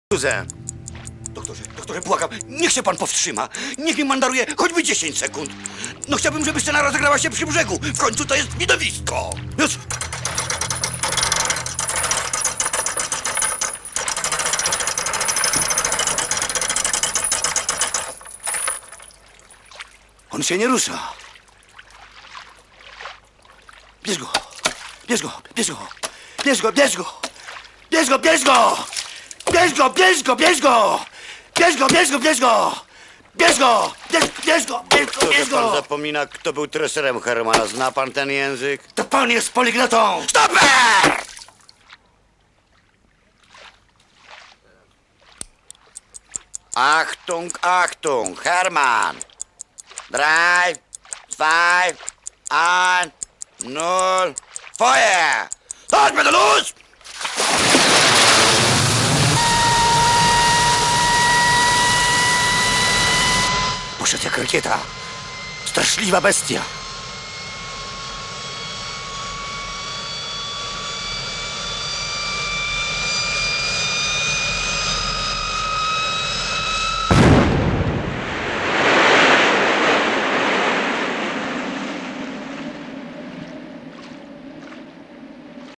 Susan. Doktorze, błagam, niech się pan powstrzyma. Niech mi mandaruje choćby 10 sekund. No chciałbym, żeby scena rozegrała się przy brzegu. W końcu to jest widowisko. Już. On się nie rusza. Bierz go! Bierz go! Bierz go! Bierz go! Bierz go! Bierz go! Bierz go! Bierz go! Bierz go! Bierz go! Bierz go! Bierz go! Bierz go! Bierz go! Bierz go! Bierz go! Bierz Pan go! zapomina, kto był treserem Hermana. Zna pan ten język? To pan jest poliglotą! Stoper! Achtung, Achtung, Herman! 3, 2, 1, 0, Feuer! Los, bitte los! Poszedł jak rakieta. Straszliwa bestia.